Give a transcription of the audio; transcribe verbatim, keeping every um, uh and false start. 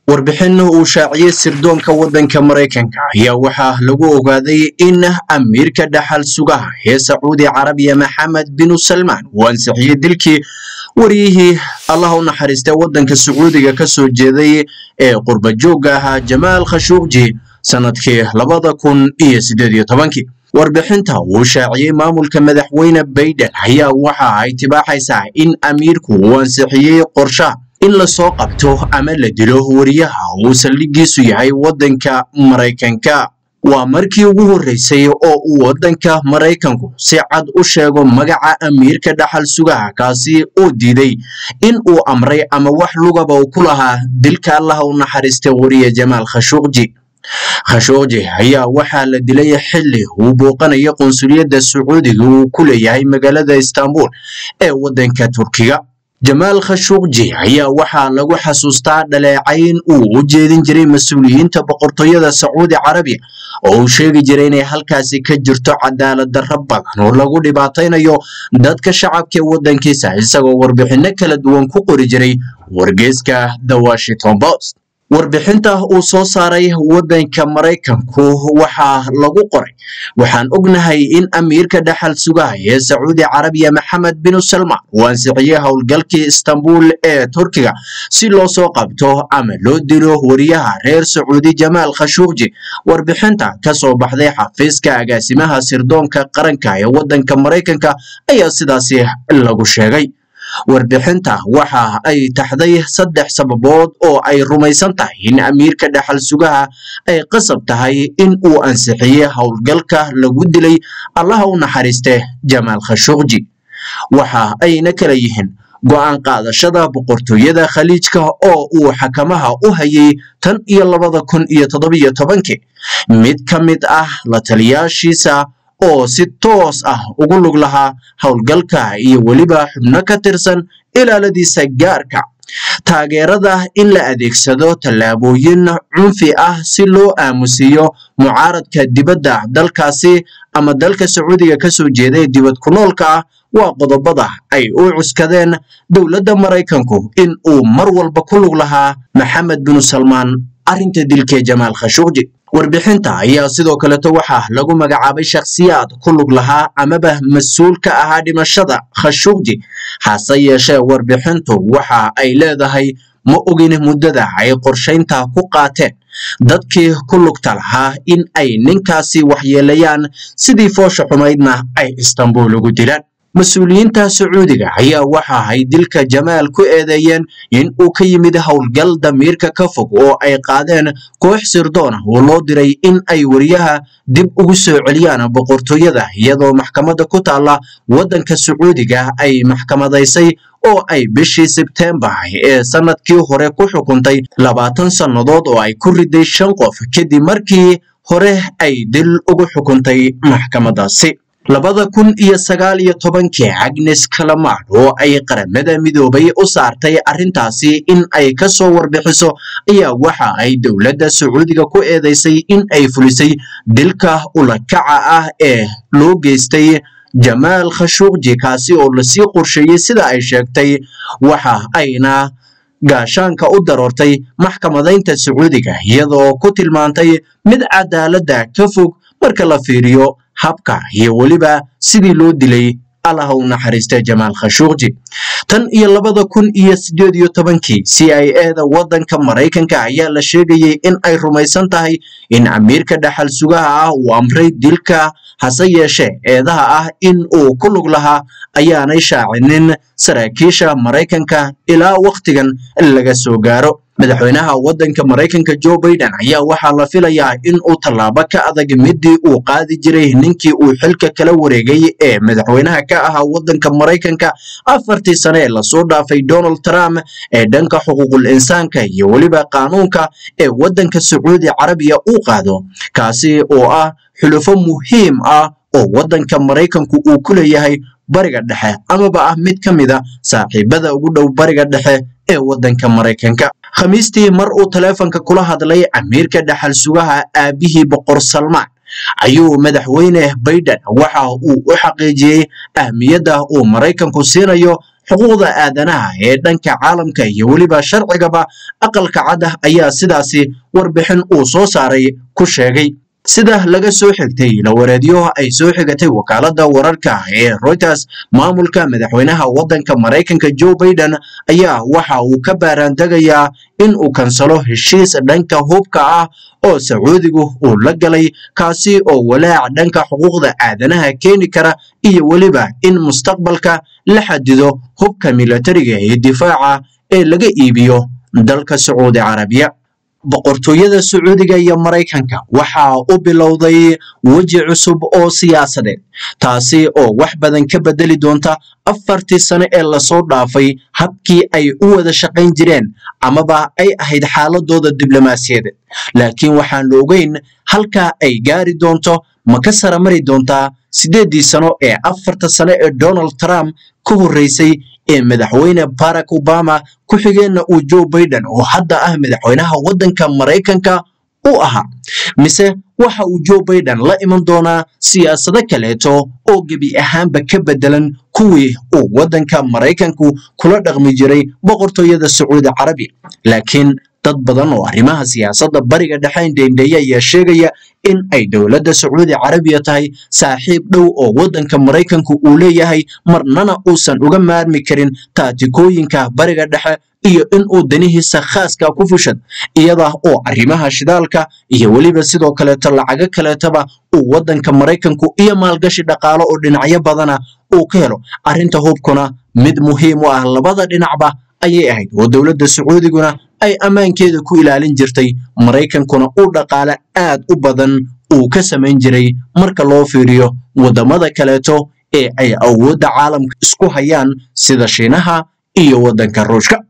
warbixin uu shaaciyay sirdoonka wadanka Mareykanka ayaa waxa lagu ogaaday in amiirka dhaxal sugaha ee Sacuudi Carabiya Maxamed bin Salman uu ansixiyay dilkii wariyihii Allah u naxariistay wadanka Sacuudiga ka soo jeeday ee qurba jooga ahaa Jamal Khashoggi sanadkii labada kun iyo siddeed iyo tobankii. warbixinta uu shaaciyay maamulka madaxweyne Biden ayaa waxa ay tibaaxaysaa in amiirku uu ansixiyay qorshaha in la soo qabto ama la dilo wariyaha uu saldhigiisu yahay wadanka Mareykanka. waa markii ugu horeysay oo uu wadanka Mareykanku si cad u sheego magaca amiirka dhaxal sugaha kaasi oo diiday in uu amray ama wax lugaba uu ku lahaa dilka Allah u naxariistay wariye Jamal Khashoggi. Khashoggi ayaa waxa la dilay xilli uu booqanayo qonsuliyadda Sacuudiga uu ku leeyahay magaalada Istanbul ee wadanka Turkiga. Jamal Khashoggi ayaa waxa lagu xasuustaa dhaleecayn uu u jeedin jiray mas'uuliyiinta boqortooyada Sacuudi Carabiya oo uu sheegi jiray inay halkaasi ka jirto cadaalad darro badan oo lagu dhibaataynayo dadka shacabka wadankiisa isagoo warbixino kala duwan ku qori jiray wargeyska The Washington Post. warbixinta uu soo saaray wadanka Mareykanku waxa lagu qoray waxaan ognahay in amiirka dhaxal sugaha ee Sacuudi Carabiya Maxamed bin Salman uu ansixiyay howlgalkii Istanbul ee Turkiga si loo soo qabto ama loo dilo wariyaha reer Sacuudi Jamal Khashoggi. warbixinta ka soo baxday xafiiska agaasimaha sirdoonka qaranka ee wadanka Mareykanka ayaa sidaas lagu sheegay. warbixinta waxa ay taxday saddex sababood oo ay rumaysan tahay in amiirka dhaxal sugaha ay qasab tahay in uu ansixiyay howlgalka lagu dilay Allah u naxariistay Jamal Khashoggi. waxa ayna kala yihiin go'aan qaadashada boqortooyada Khaliijka oo uu xakamaha u hayay tan iyo labada kun iyo toddoba iyo tobankii. mid ka mid ah la taliyaashiisa oo si toos ah ugu lug lahaa howlgalka iyo waliba xubno ka tirsan ilaaladiisa gaarka. taageerada in la adeegsado tallaabooyin cunfi ah si loo aamusiyo mucaaradka dibadda dalkaasi ama dalka Sacuudiga ka soo jeeday dibad ku noolka ah waa qodobada ay u cuskadeen dowladda Mareykanku in uu mar walba ku lug lahaa Maxamed bin Salman arrinta dilka Jamal Khashoggi. warbixinta ayaa sidoo kale waxa lagu magacaabay shakhsiyaad ku lug lahaa amaba mas'uul ka ahaa dhimashada Khashoggi. hase yeeshee warbixintu waxa ay leedahay ma ogin muddada ay qorsheynta ku qaateen dadkii ku lugta lahaa in ay ninkaasi waxyeelayaan sidii foosha xumaydna ay Istanbul ugu dilaan. mas'uuliyiinta Sacuudiga ayaa waxa ay dilka Jamal ku eedeeyeen in uu ka yimid howlgal damiirka ka fog oo ay qaadeen koox sirdoon ah oo loo diray in ay wariyaha dib ugu soo celiyaan boqortooyada iyadoo maxkamadda ku taala wadanka Sacuudiga ay maxkamadaysay oo ay bishii September ee sanadkii hore ku xukuntay labaatan sanadood oo ay ku riday shan qof kadib markii hore ay dil ugu xukuntay maxkamadaasi. labada kun iyo sagaal iyo tobankii Agnes Callamard oo ay qaramada midoobay u saartay arrintaasi in ay ka soo warbixiso ayaa waxa ay dowladda Sacuudiga ku eedeysay in ay fulisay dilka ulakaca ah ee loo geystay Jamal Khashoggi kaasi oo la sii qorsheeyay sida ay sheegtay. waxa ayna gaashaanka u daroortay maxkamadaynta Sacuudiga iyadoo ku tilmaantay mid cadaaladda ka fog marka la fiiriyo habka iyo waliba sidii loo dilay Allah u naxariistay Jamal Khashoggi. tan iyo labada kun iyo siddeed iyo tobankii C I A da wadanka Mareykanka ayaa la sheegayay in ay rumaysan tahay in amiirka dhaxal sugaha ah uu amray dilka. hase yeeshee eedaha ah in uu ku lug lahaa ayaanay shaacinin saraakiisha Mareykanka ilaa waqtigan laga soo gaaro. madaxweynaha wadanka Mareykanka Joe Biden ayaa waxa la filayaa in uu tallaabo ka adag midii uu qaadi jiray ninkii uu xilka kala wareegay ee madaxweynaha ka ahaa wadanka Mareykanka afartii sano ee la soo dhaafay Donald Trump ee dhanka xuquuqul insaanka iyo waliba qaanuunka ee wadanka Sacuudi Carabiya uu qaado kaasi oo ah xulufo muhiim ah oo wadanka Mareykanku uu ku leeyahay bariga dhexe amaba ah mid ka mid ah saaxiibada ugu dhow bariga dhexe ee wadanka Mareykanka. khamiistii mar uu taleefanka kula hadlay amiirka dhaxal sugaha aabihii boqor Salman ayuu madaxweyne Biden waxa uu u xaqiijiyay ahmiyadda uu Mareykanku siinayo xuquuqda aadanaha ee dhanka caalamka iyo weliba sharcigaba aqalka cad ayaa sidaasi warbixin uu soo saaray ku sheegay. sida laga soo xigtay la wareediyo ay soo xigatay wakaalada wararka ee Reuters, maamulka madaxweynaha wadanka Mareykanka Joe Biden ayaa waxa uu ka baaraandagayaa in uu kansalo heshiis dhanka hubka ah oo Sacuudigu uu la galay, kaasi oo walaac dhanka xuquuqda aadanaha keeni kara iyo weliba in mustaqbalka la xadido hubka militariga ee difaaca ee laga iibiyo dalka Sacuudi Carabiya. boqortooyada Sacuudiga iyo Mareykanka waxa uu bilowday waji cusub oo siyaasadeed, taasi oo wax badan ka bedeli doonta afartii sano ee la soo dhaafay habkii ay u wada shaqayn jireen amaba ay ahayd xaaladooda diblomaasiyadeed. laakiin waxaan la ogeyn halka ay gaari doonto, ma ka saramari doontaa sideedii sano ee afarta sano ee Donald Trump ka horeysay ee madaxweyne Barack Obama ku xigeenna uu Joe Biden oo hadda ah madaxweynaha wadanka Mareykanka u ahaa, mise waxa uu Joe Biden la iman doonaa siyaasado kaleeto oo gebi ahaanba ka bedelan kuwii uu wadanka Mareykanku kula dhaqmi jiray boqortooyada Sacuudi Carabiya. laakiin dad badan oo arrimaha siyaasadda bariga dhexe indheyndeeya ayaa sheegaya in ay dowladda Sacuudi Carabiya tahay saaxiib dhow oo wadanka Mareykanku uu leeyahay, marnana uusan uga maarmi karin taatikooyinka bariga dhexe iyo in uu danihiisa khaaska ku fushad, iyada oo arrimaha shidaalka iyo weliba sidoo kaleeto lacago kaleetaba uu wadanka Mareykanku iyo maalgashi dhaqaale oo dhinacyo badana uu ka helo. arrinta hubkuna mid muhiim u ah labada dhinacba ayay ahayd, oo dowladda Sacuudiguna ay ammaankeeda ku ilaalin jirtay, Mareykankuna uu dhaqaale aad u badan uu ka samayn jiray marka loo fiiriyo wadamada kaleeto ee ay awoodda caalamka isku hayaan sida Shiinaha iyo wadanka Ruushka.